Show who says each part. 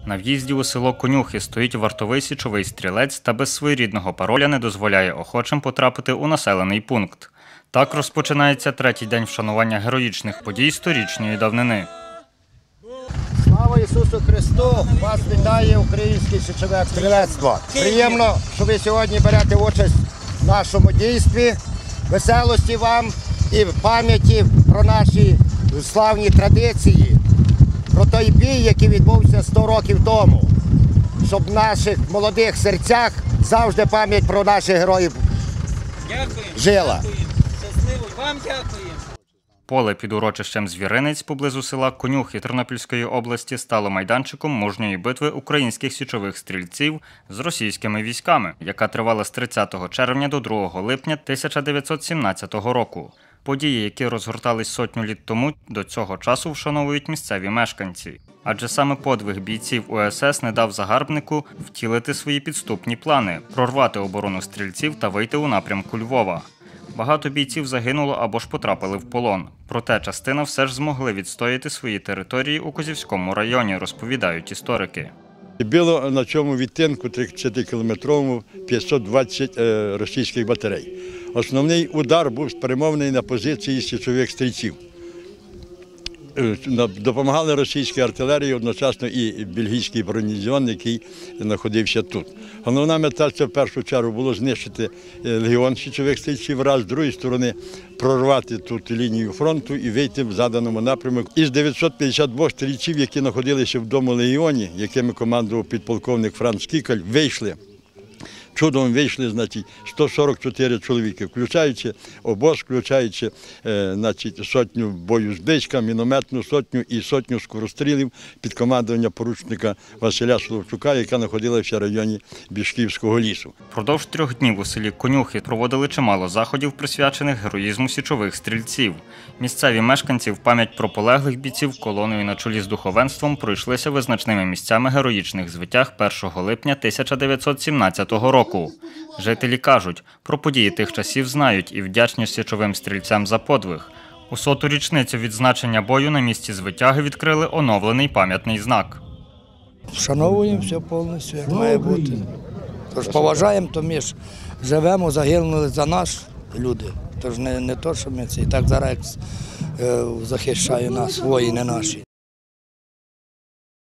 Speaker 1: На в'їзді у село Конюхи стоїть вартовий січовий стрілець та без своєрідного пароля не дозволяє охочим потрапити у населений пункт. Так розпочинається третій день вшанування героїчних подій сторічної давнини.
Speaker 2: Слава Ісусу Христу! Вас вітає українське січове стрілецтво. Приємно, що ви сьогодні берете участь в нашому дійстві. Веселості вам і пам'яті про наші славні традиції, про той бій, який відбувся 100 років тому, щоб в наших молодих серцях завжди пам'ять про наших героїв жила.
Speaker 3: Щасливо, вам дякуємо.
Speaker 1: Поле під урочищем Звіринець поблизу села Конюхи Тернопільської області стало майданчиком мужньої битви українських січових стрільців з російськими військами, яка тривала з 30 червня до 2 липня 1917 року. Події, які розгортались сотню літ тому, до цього часу вшановують місцеві мешканці. Адже саме подвиг бійців УСС не дав загарбнику втілити свої підступні плани – прорвати оборону стрільців та вийти у напрямку Львова. Багато бійців загинуло або ж потрапили в полон. Проте частина все ж змогли відстояти свої території у Козівському районі, розповідають історики.
Speaker 4: Було на цьому відтинку 30-кілометровому 520 російських батарей. Основний удар був спрямований на позиції січових стрільців. Допомагали російській артилерії, одночасно і бельгійський бронедивізіон, який знаходився тут. Головна мета – це в першу чергу було знищити легіон січових стрільців, раз, з другої сторони прорвати тут лінію фронту і вийти в заданому напрямку. Із 952 стрільців, які знаходилися в Дому легіоні, якими командував підполковник Франц Кікаль, чудом вийшли, значить, 144 чоловіки, включаючи обоз, включаючи, значить, сотню боюздичка, мінометну сотню і сотню скорострілів під командування поручника Василя Соловчука, яка знаходилася в районі Бішківського лісу.
Speaker 1: Впродовж 3 днів у селі Конюхи проводили чимало заходів, присвячених героїзму січових стрільців. Місцеві мешканці в пам'ять про полеглих бійців колоною на чолі з духовенством пройшлися визначними місцями героїчних звитяг 1 липня 1917 року. Жителі кажуть, про події тих часів знають і вдячні січовим стрільцям за подвиг. У 100-ту річницю відзначення бою на місці звитяги відкрили оновлений пам'ятний знак.
Speaker 5: Вшановуємо все повністю, як має бути. Тож поважаємо, то ми ж живемо, загинули за нас люди. Тож не то, що ми це і так зараз захищають нас, воїни наші.